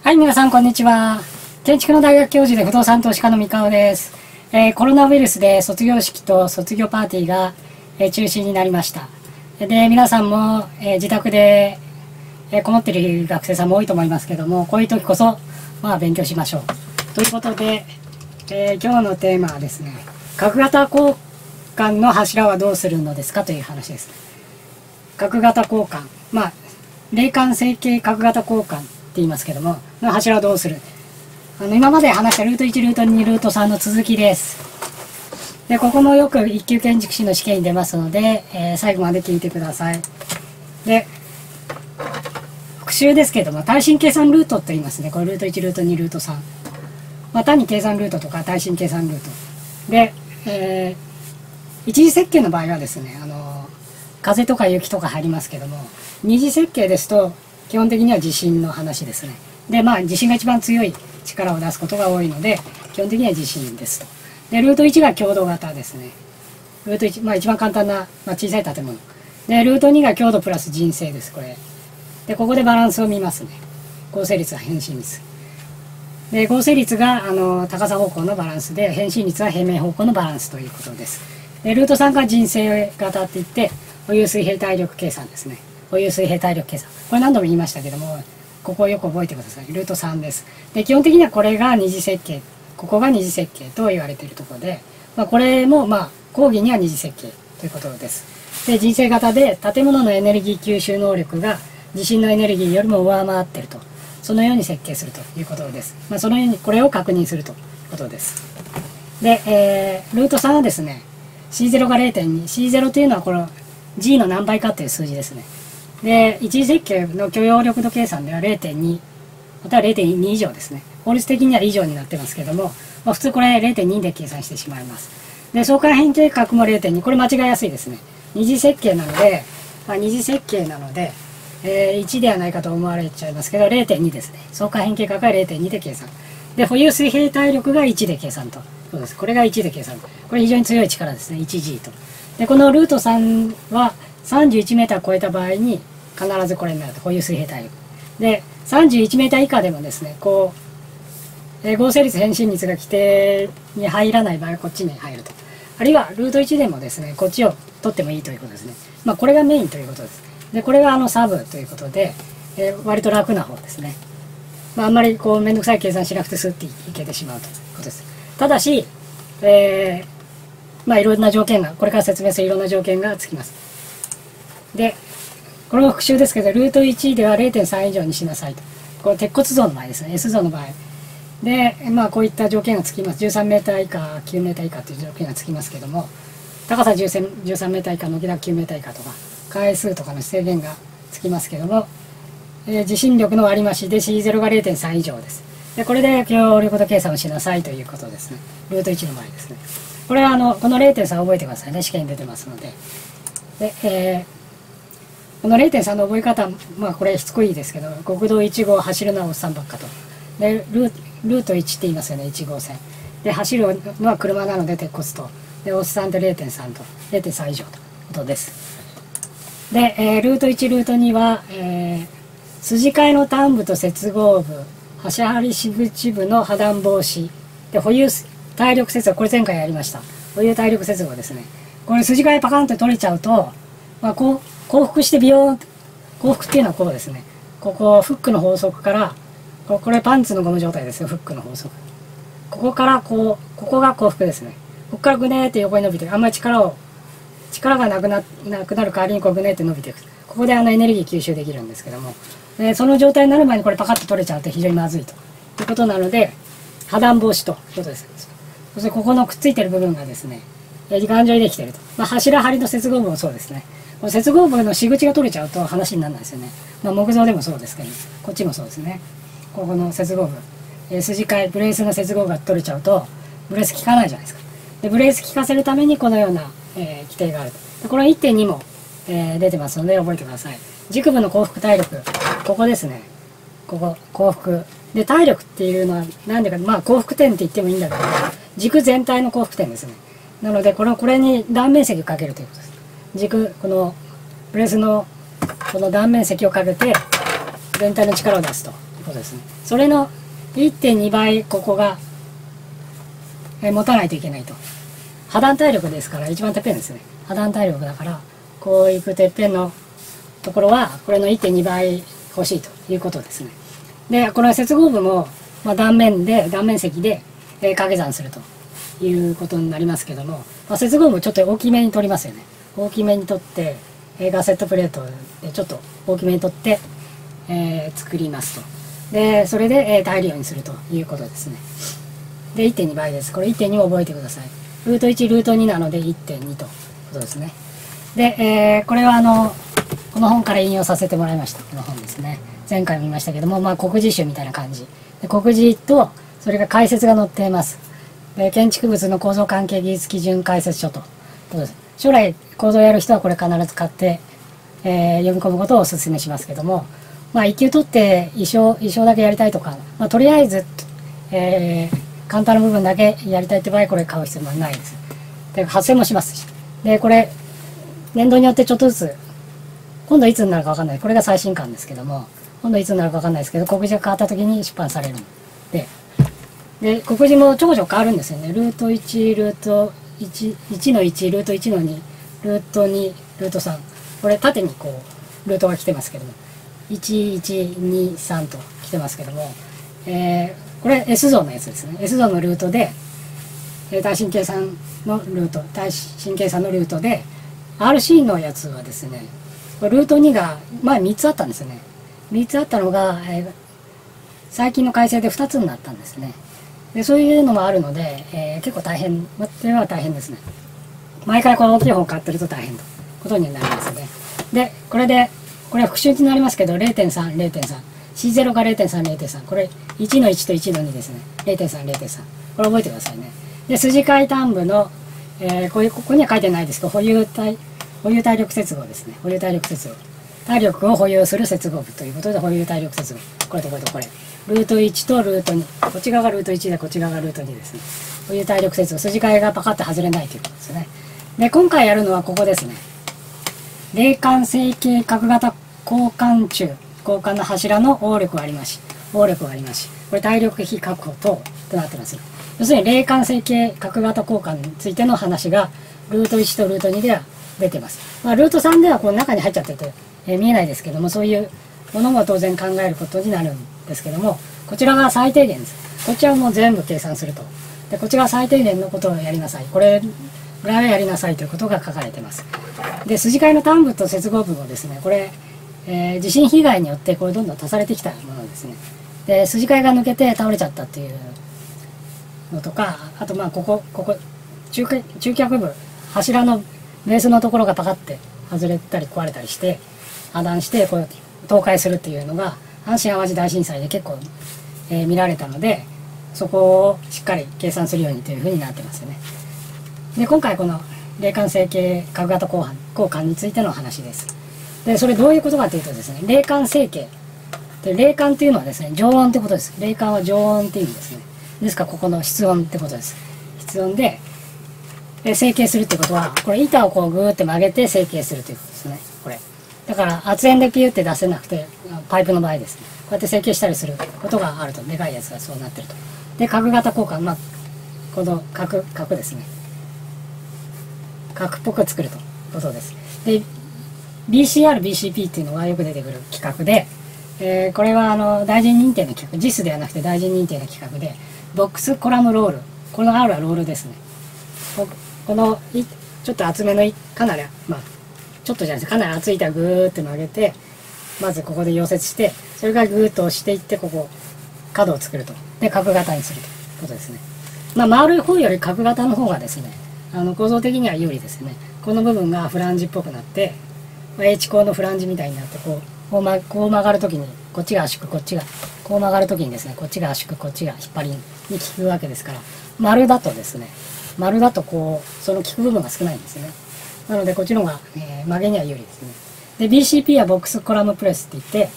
はい、皆さん、こんにちは。建築の大学教授で不動産投資家の三河です。コロナウイルスで卒業式と卒業パーティーが、中止になりました。で、皆さんも、自宅で、こもっている学生さんも多いと思いますけども、こういう時こそ、勉強しましょう。ということで、今日のテーマはですね、角型交換の柱はどうするのですかという話です。角型交換。霊感成形角型交換って言いますけども、の柱をどうする。今まで話したルート1、ルート2、ルート3の続きです。で、ここもよく一級建築士の試験に出ますので、最後まで聞いてください。で、復習ですけども、耐震計算ルートと言いますね。これルート1、ルート2、ルート3。単に計算ルートとか耐震計算ルート。で、一次設計の場合はですね、風とか雪とか入りますけども、二次設計ですと、基本的には地震の話ですね。で、地震が一番強い力を出すことが多いので、基本的には地震ですと。で、ルート1が強度型ですね。ルート1、一番簡単な、小さい建物。で、ルート2が強度プラス人生です、これ。で、ここでバランスを見ますね。合成率は変振率。で、合成率が、高さ方向のバランスで、変振率は平面方向のバランスということです。で、ルート3が人生型って言って、保有水平体力計算ですね。保有水平体力計算。これ何度も言いましたけども、ここをよく覚えてください。ルート3です。で、基本的にはこれが二次設計。ここが二次設計と言われているところで、これも講義には二次設計ということです。で、人生型で建物のエネルギー吸収能力が地震のエネルギーよりも上回っていると。そのように設計するということです。そのようにこれを確認するということです。で、ルート3はですね、C0 が 0.2。C0 というのはこの G の何倍かという数字ですね。で、一次設計の許容力度計算では 0.2、または 0.2 以上ですね。法律的には以上になってますけども、普通これ 0.2 で計算してしまいます。で、相関変形角も 0.2。これ間違いやすいですね。二次設計なので、1ではないかと思われちゃいますけど、0.2 ですね。相関変形角が 0.2 で計算。で、保有水平体力が1で計算と。そうです。これが1で計算。これ非常に強い力ですね。1G と。で、このルート3は31メーター超えた場合に必ずこれになると。保有水平体力。で、31メーター以下でもですね、合成率変振率が規定に入らない場合はこっちに入ると。あるいはルート1でもですね、こっちを取ってもいいということですね。これがメインということです。で、これがサブということで、割と楽な方ですね。あんまりめんどくさい計算しなくてスッていけてしまうということです。ただし、いろんな条件が、これから説明するいろんな条件がつきます。で、この復習ですけど、ルート1では 0.3 以上にしなさいと。これ鉄骨像の場合ですね。S 像の場合。で、こういった条件がつきます。13メーター以下、9メーター以下という条件がつきますけども、高さ13メーター以下、軒高9メーター以下とか、回数とかの制限がつきますけども、地震力の割増で C0 が 0.3 以上です。で、これで許容力度計算をしなさいということですね。ルート1の場合ですね。これはこの 0.3 覚えてくださいね。試験に出てますので。で、この 0.3 の覚え方、これしつこいですけど、国道1号走るのはおっさんばっかと。で、ルート1って言いますよね、1号線。で、走るのは車なので鉄骨と。で、おっさんで 0.3 と。0.3 以上ということです。で、ルート1、ルート2は、筋交いの端部と接合部、端張り支口部の破断防止。で、保有体力接合、これ前回やりました。保有体力接合ですね。これ筋交いパカンと取れちゃうと、降伏して降伏っていうのはこうですね。ここ、フックの法則から、これパンツのゴム状態ですよ、フックの法則。ここからここが降伏ですね。ここからグネーって横に伸びていく。あんまり力がなくなる代わりにグネーって伸びていく。ここでエネルギー吸収できるんですけども、その状態になる前にこれパカッと取れちゃうと非常にまずいということなので、破断防止ということです。そしてここのくっついてる部分がですね、頑丈にできていると。柱張りの接合部もそうですね。この接合部の仕口が取れちゃうと話にならないですよね。木造でもそうですけど、こっちもそうですね。ここの接合部、筋交い、ブレースの接合部が取れちゃうと、ブレース効かないじゃないですか。で、ブレース効かせるためにこのような、規定があると。これは 1.2 も、出てますので覚えてください。軸部の降伏体力、ここですね。ここ、降伏。で、体力っていうのは、なんでか、降伏点って言ってもいいんだけど、軸全体の降伏点ですね。なので、これに断面積をかけるということです。このブレースのこの断面積をかけて全体の力を出すということことですね。それの 1.2 倍ここが持たないといけないと。破断体力ですから、一番てっぺんですね。破断体力だから、こういくてっぺんのところはこれの 1.2 倍欲しいということですね。でこの接合部も、断面積で、掛け算するということになりますけども、接合部ちょっと大きめに取りますよね。大きめに取って、ガセットプレートでちょっと大きめに取って、作りますと。でそれで、耐えるようにするということですね。で 1.2 倍です。これ 1.2 を覚えてください。ルート1ルート2なので 1.2 ということですね。で、これはこの本から引用させてもらいました。この本ですね。前回も言いましたけども、国字集みたいな感じで、国字とそれが解説が載っています。で建築物の構造関係技術基準解説書ということです。将来構造をやる人はこれ必ず買って、読み込むことをお勧めしますけども、1級取って衣装だけやりたいとか、とりあえず、簡単な部分だけやりたいって場合これ買う必要はないです。で発生もしますし、でこれ年度によってちょっとずつ、今度いつになるか分かんない、これが最新刊ですけども、今度いつになるか分かんないですけど、告示が変わった時に出版されるので、告示もちょこちょこ変わるんですよね。ルート1ルート 1の1ルート1の2ルート2ルート3、これ縦にこうルートが来てますけども、1123と来てますけども、これ S 像のやつですね。 S 像のルートで、耐震計算のルートで RC のやつはですね、ルート2が前3つあったんですよね。3つあったのが、最近の改正で2つになったんですね。でそういうのもあるので、結構大変は大変ですね。前からこの大きい本を買ってると大変ということになりますね。でこれは復習になりますけど、 0.3 0.3 C0 が 0.3 0.3、 これ1の1と1の2ですね。 0.3 0.3、 これ覚えてくださいね。で筋解端部の、ここには書いてないですけど、保有体力接合ですね。保有体力接合、体力を保有する接合部ということで、保有体力接合、これとこれとこれ、ルート1とルート2、こっち側がルート1でこっち側がルート2ですね。保有体力接合、筋解がパカッと外れないということですね。で今回やるのはここですね。冷管成形角型交換の柱の応力がありますし、これ体力比確保等となってます。要するに冷管成形角型交換についての話がルート1とルート2では出てます。ルート3ではこの中に入っちゃってて、見えないですけども、そういうものも当然考えることになるんですけども、こちらが最低限です。こちらも全部計算すると。でこちらは最低限のことをやりなさい、これぐらいやりなさいということが書かれています。で筋解の端部と接合部もですね、これ、地震被害によってこれどんどん足されてきたものですね。で筋解が抜けて倒れちゃったっていうのとか、あとここ中脚部、柱のベースのところがパカって外れたり壊れたりして破断してこう倒壊するっていうのが阪神・淡路大震災で結構、見られたので、そこをしっかり計算するようにというふうになってますよね。で今回この冷管成形角型交換についての話です。でそれどういうことかというとですね、冷管成形で、冷管っていうのはですね、常温ってことです。冷管は常温っていう意味ですね。ですからここの室温ってことです。室温で成形するってことは、これ板をこうグーって曲げて成形するということですね。これだから圧煙でピューって出せなくて、パイプの場合ですね、こうやって成形したりすることがあると、でかいやつがそうなってると。で角型交換、この角ですね、角っぽく作るということです。で BCR、BCP っていうのがよく出てくる規格で、これは大臣認定の規格、JIS ではなくて大臣認定の規格で、ボックスコラムロール、この R はロールですね。このちょっと厚めのかなりちょっとじゃないですか、かなり厚い板をグーって曲げて、まずここで溶接して、それからグーッと押していって、ここ角を作ると。で角型にするということですね。丸い方より角型の方がですね、構造的には有利ですよね。この部分がフランジっぽくなって、H 孔のフランジみたいになって、こう曲がるときにこっちが圧縮、こっちがこう曲がるときにですね、こっちが圧縮、こっちが引っ張りに効くわけですから、丸だとこうその効く部分が少ないんですよね。なのでこっちの方が、曲げには有利ですね。で BCP はボックスコラムプレスって言って、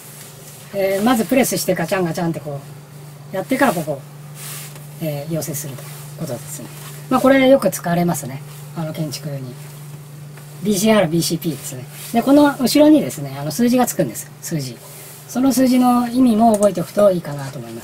まずプレスしてガチャンガチャンってこうやってからここ、溶接するということですね。これよく使われますね、建築に。BCR、BCP ですね。でこの後ろにですね、数字がつくんです。数字その数字の意味も覚えておくといいかなと思います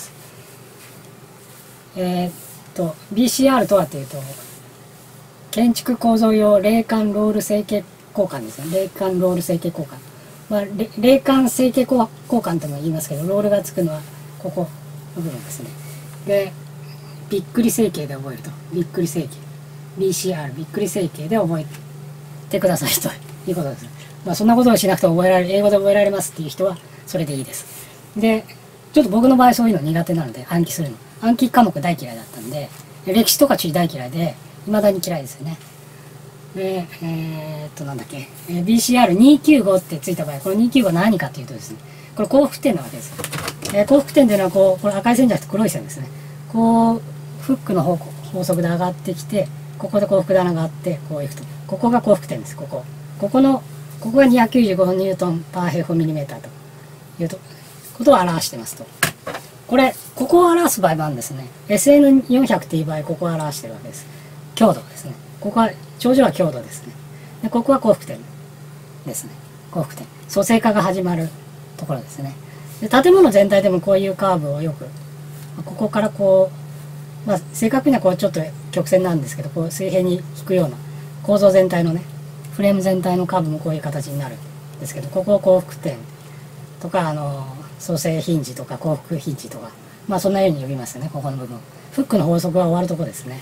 。BCR とはというと、建築構造用霊感ロール成形交換ですね。霊感ロール成形交換。まあ、霊感成形交換とも言いますけど、ロールがつくのはここの部分ですね。で、びっくり成形で覚えると。びっくり成形。BCR、びっくり成形で覚えてくださいということです。まあ、そんなことをしなくても英語で覚えられますっていう人は、それでいいです。で、ちょっと僕の場合そういうの苦手なので、暗記するの。暗記科目大嫌いだったんで、歴史とか地理大嫌いで、未だに嫌いですよね。で、なんだっけ、BCR295 ってついた場合、この295は何かというとですね、これ幸福点なわけです。幸福点というのはこれ赤い線じゃなくて黒い線ですね。こう、フックの法則で上がってきて、ここで幸福で上がって、こういくと。ここが幸福点です、ここが295ニュートンパー平方ミリメーターということを表してますと。ここを表す場合もあるんですね。SN400 っていう場合、ここを表してるわけです。強度ですね。ここは、頂上は強度ですね。で、ここは幸福点ですね。幸福点。組成化が始まるところですね。で、建物全体でもこういうカーブをよく、ここからこう、まあ、正確にはこうちょっと曲線なんですけど、こう水平に引くような構造全体のね、フレーム全体のカーブもこういう形になるんですけど、ここを幸福点とか、組成ヒンジとか幸福ヒンジとか、まあそんなように呼びますね、ここの部分。フックの法則が終わるところですね。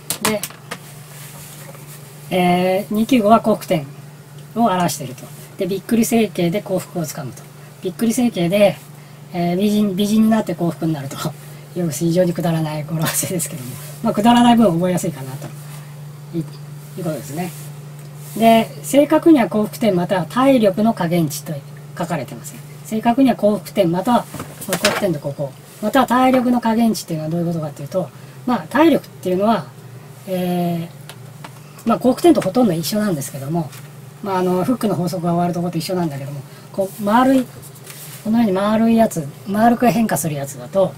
で、295は幸福点を表していると。で、びっくり成形で幸福をつかむと。びっくり成形で、美人になって幸福になると。非常にくだらない語呂合わせですけども、まあくだらない分覚えやすいかなということですね。で、正確には幸福点または体力の加減値と書かれてます。正確には幸福点または幸福点とここ。または体力の加減値っていうのはどういうことかというと、まあ体力っていうのは、まあ幸福点とほとんど一緒なんですけども、まあフックの法則が終わるところと一緒なんだけども、こうこのように丸いやつ、丸く変化するやつだと、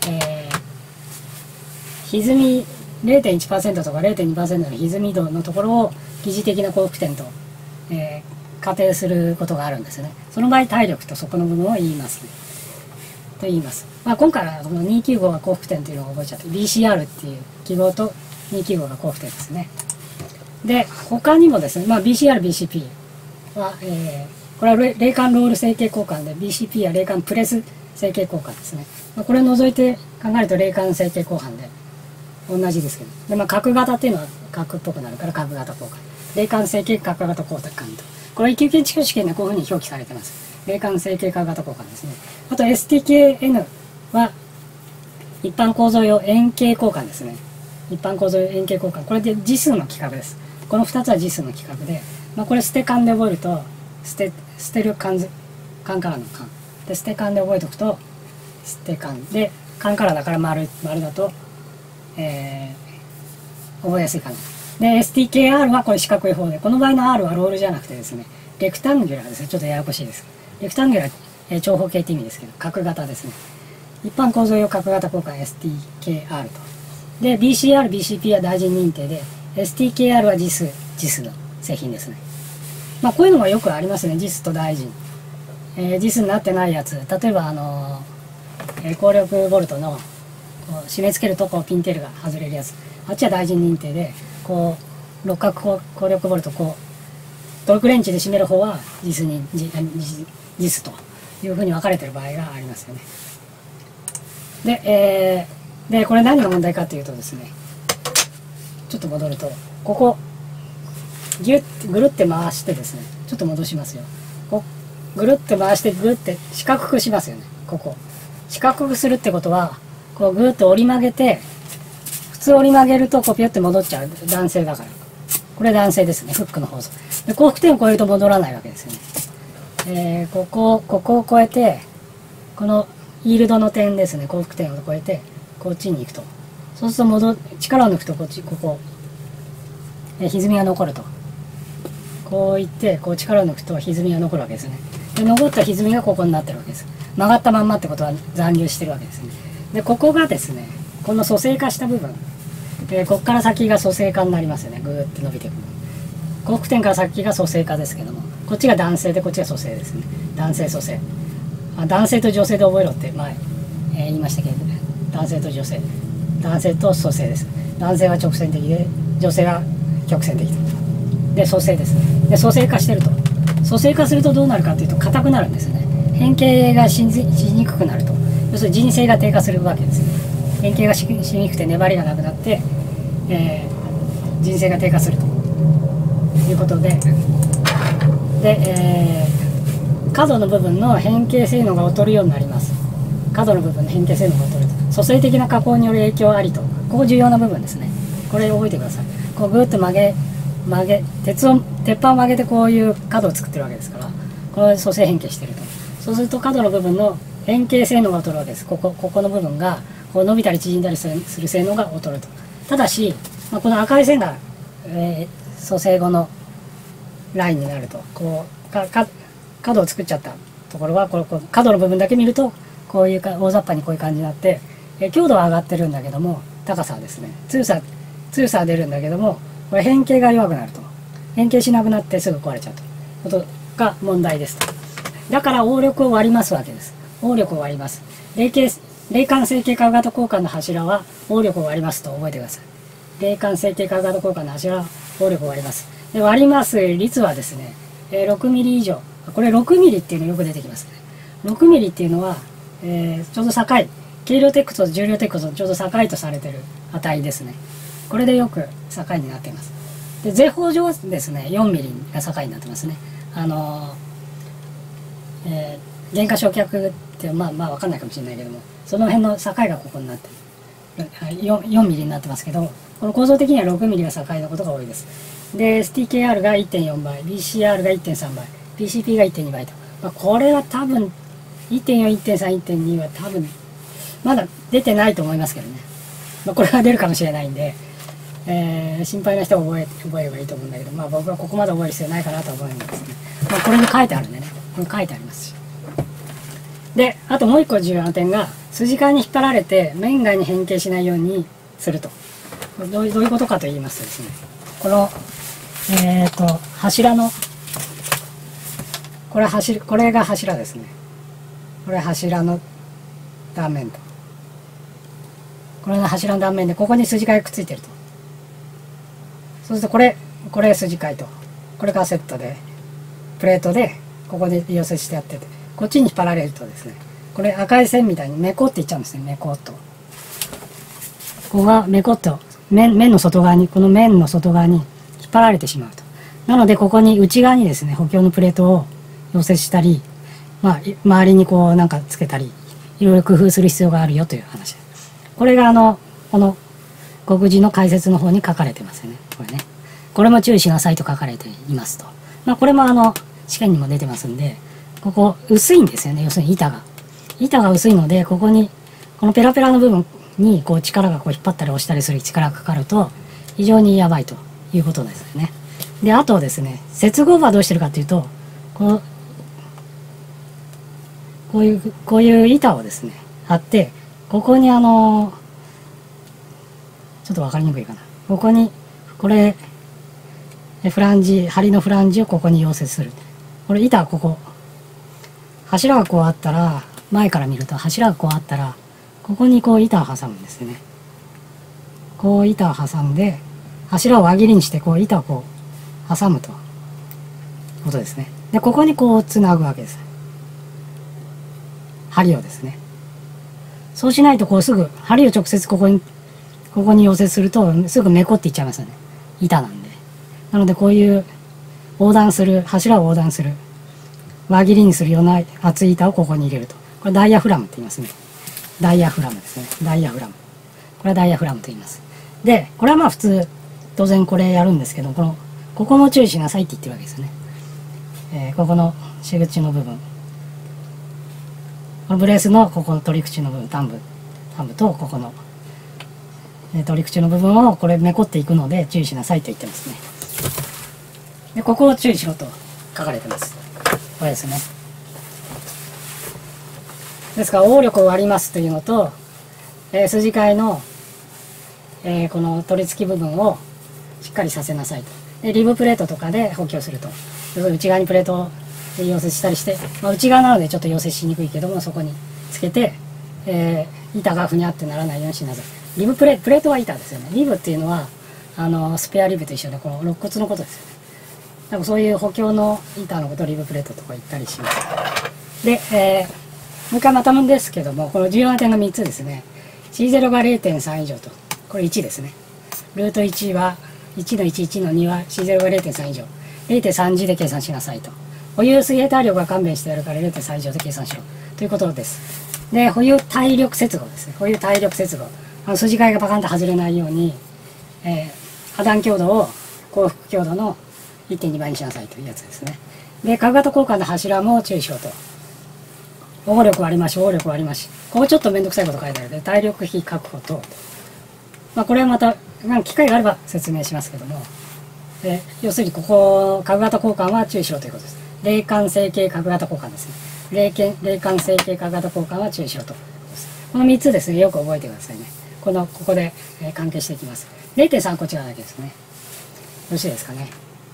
歪み 0.1% とか 0.2% の歪み度のところを疑似的な幸福点と、仮定することがあるんですね。その場合体力とそこの部分を言いますね。と言います。まあ今回はこの295が幸福点というのを覚えちゃって BCR っていう記号と295が幸福点ですね。で、他にもですね、まあ BCR、BCP は、これは霊感ロール成形交換で BCP は霊感プレス成形交換ですね。まあ、これを除いて考えると霊感成形交換で同じですけど。で、まあ角型っていうのは角っぽくなるから角型交換。霊感成形角型交換と。これ一級建築試験でこういうふうに表記されてます。霊感成形角型交換ですね。あと STKN は一般構造用円形交換ですね。一般構造用円形交換。これで次数の規格です。この2つは次数の規格で、まあ、これステカンで覚えると、捨てるカンからのカン。で、ステカンで覚えておくと、ステカンで、カンからだから丸だと、覚えやすいかな。で、STKR はこれ四角い方で、この場合の R はロールじゃなくてですね、レクタンギュラーですね。ちょっとややこしいです。レクタンギュラー、長方形って意味ですけど、角型ですね。一般構造用角型交換 STKR と。で、BCR、BCP は大臣認定で、STKR はJISの製品ですね。まあこういうのがよくありますね。JISと大臣。JIS になってないやつ。例えば光力ボルトの締め付けるとこうピンテールが外れるやつ。あっちは大臣認定で、こう六角光力ボルトこうトルクレンチで締める方はJISというふうに分かれてる場合がありますよね。で、これ何が問題かというとですね、ちょっと戻ると、ここ、ギュッて、ぐるって回してですね、ちょっと戻しますよ。ぐるって回して、ぐって四角くしますよね、ここ。四角くするってことは、こうぐーっと折り曲げて、普通折り曲げるとこうピュって戻っちゃう。男性だから。これ男性ですね、フックの法則。で、幸福点を超えると戻らないわけですよね。ここを超えて、このイールドの点ですね、幸福点を超えて、こっちに行くと。そうすると力を抜くとここ、歪みが残ると。こういって、こう力を抜くと歪みが残るわけですね。で、残った歪みがここになってるわけです。曲がったまんまってことは残留してるわけですね。で、ここがですね、この組成化した部分。こっから先が組成化になりますよね。ぐーって伸びていく。幸福点から先が組成化ですけども、こっちが男性でこっちが組成ですね。男性組成。 男性と女性で覚えろって前、言いましたけど、ね、男性と女性、男性と組成です。男性は直線的で女性は曲線的で組成ですね。で組成化してると、組成化するとどうなるかというと硬くなるんですね。変形がしにくくなると、要するに人性が低下するわけですね。変形がしにくくて粘りがなくなって、人性が低下するということで、角の部分の変形性能が劣るようになります。角の部分の変形性能が劣ると、組成的な加工による影響ありと、ここ重要な部分ですね。これ覚えてください。こうぐーっと曲げ鉄板を曲げてこういう角を作ってるわけですから、これ組成変形してると。そうすると角の部分の変形性能が劣るわけです。ここの部分がこう伸びたり縮んだりする性能が劣ると。ただし、この赤い線が、組成後のラインになると、こう角を作っちゃったところはこの角の部分だけ見るとこういう大雑把にこういう感じになって、強度は上がってるんだけども、高さはですね、強さは出るんだけども、これ変形が弱くなると、変形しなくなってすぐ壊れちゃうということが問題ですと。だから応力を割りますわけです。応力を割ります。冷間成形化型交換の柱は応力を割りますと覚えてください。冷間成形化型交換の柱は応力を割ります。で割ります率はですね、6ミリ以上、これ6ミリっていうのよく出てきますね。6ミリっていうのは、ちょうど境、軽量鉄骨と重量鉄骨のちょうど境とされている値ですね。これでよく境になっています。で税法上はですね、4ミリが境になってますね。減価償却ってまあ分かんないかもしれないけども、その辺の境がここになってる 4ミリになってますけど、この構造的には6ミリが境のことが多いです。で STKR が 1.4 倍、 BCR が 1.3 倍、 BCP が 1.2 倍と、これは多分 1.4、1.3、1.2 は多分まだ出てないと思いますけどね。これが出るかもしれないんで、心配な人は覚えればいいと思うんだけど、僕はここまで覚える必要ないかなと思うんですね。これに書いてあるんでね、これ書いてありますし。で、あともう一個重要な点が、筋交いに引っ張られて面外に変形しないようにすると。どういうことかと言いますとですね、この、柱の、これが柱ですね。これ柱の断面と。これが柱の断面で、ここに筋交いがくっついてると。そうするとこれ筋交いと、これカセットで、プレートで、ここで溶接してやってて、こっちに引っ張られるとですね、これ赤い線みたいにメコっていっちゃうんですね、メコっと。ここがメコっと、面の外側に、この面の外側に引っ張られてしまうと。なので、ここに内側にですね、補強のプレートを溶接したり、周りにこうなんかつけたり、いろいろ工夫する必要があるよという話です。これがこの極次の解説の方に書かれてますよね。これね。これも注意しなさいと書かれていますと。これも試験にも出てますんで、ここ薄いんですよね。要するに板が薄いので、ここに、このペラペラの部分にこう力がこう引っ張ったり押したりする力がかかると、非常にやばいということですよね。で、あとですね、接合部はどうしてるかというと、こういう板をですね、貼って、ここにちょっとわかりにくいかな。ここに、これ、梁のフランジをここに溶接する。これ板はここ。柱がこうあったら、前から見ると柱がこうあったら、ここにこう板を挟むんですよね。こう板を挟んで、柱を輪切りにして、こう板をこう挟むと。ことですね。で、ここにこうつなぐわけです。針をですね。そうしないとこうすぐ、針を直接ここに溶接するとすぐめこっていっちゃいますよね。板なんで。なのでこういう柱を横断する、輪切りにするような厚い板をここに入れると。これダイヤフラムって言いますね。ダイヤフラムですね。ダイヤフラム。これはダイヤフラムと言います。で、これは普通、当然これやるんですけど、ここも注意しなさいって言ってるわけですよね。ここの仕口の部分。このブレースのここの取り口の部分、端部とここの取り口の部分をこれめこっていくので注意しなさいと言ってますね。で、ここを注意しろと書かれてます。これですね。ですから応力を割りますというのと、筋交いの、この取り付き部分をしっかりさせなさいと。で、リブプレートとかで補強すると。内側にプレートを溶接したりして、内側なのでちょっと溶接しにくいけども、そこにつけて、板がふにゃってならないようにしなさい。リブプレートは板ですよね。リブっていうのはスペアリブと一緒でこの肋骨のことですよね。なんかそういう補強の板のことをリブプレートとか言ったりします。で、もう一回またもんですけども、この重要な点が3つですね。C0 が 0.3 以上と、これ1ですね。ルート1は1の1、1の2は C0 が 0.3 以上。0.3G で計算しなさいと。保有水平体力が勘弁してやるから 0.3 以上で計算しろということです。で、保有体力接合ですね。保有体力接合。筋交いがパカンと外れないように、破断強度を降伏強度の 1.2 倍にしなさいというやつですね。で、角型交換の柱も注意しようと。保護力割り増し、保護力割り増し。ここちょっとめんどくさいこと書いてあるので、体力費確保と。これはまた、機会があれば説明しますけども。要するにここ、角型交換は注意しろということです。冷感成形角型交換ですね。冷感成形角型交換は注意しろということです。この3つですね、よく覚えてくださいね。ここで、関係していきます。0.3 こっち側だけですね。よろしいですかね。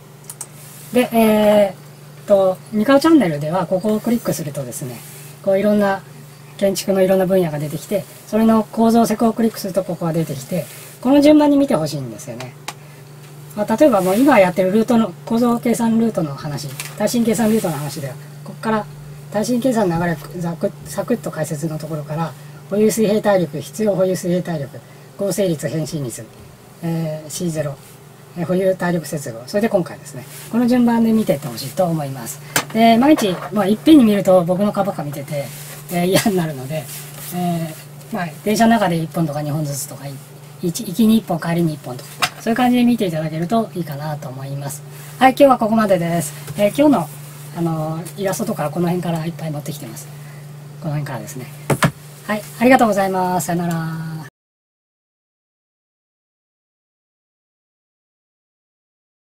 で、ミカオチャンネルではここをクリックするとですね、こういろんな建築のいろんな分野が出てきて、それの構造施工をクリックするとここが出てきて、この順番に見てほしいんですよね。例えばもう今やってるルートの構造計算ルートの話、耐震計算ルートの話では、ここから耐震計算の流れサクッと解説のところから、保有水平体力、必要保有水平体力、合成率、変身率、C0、保有体力接合、それで今回ですね、この順番で見ていってほしいと思います。で、毎日、いっぺんに見ると僕の顔ばっか見てて、嫌になるので、電車の中で1本とか2本ずつとか、行きに1本、帰りに1本とか、そういう感じで見ていただけるといいかなと思います。はい、今日はここまでです。今日のイラストとかこの辺からいっぱい持ってきてます。この辺からですね。はい、ありがとうございます。さよなら。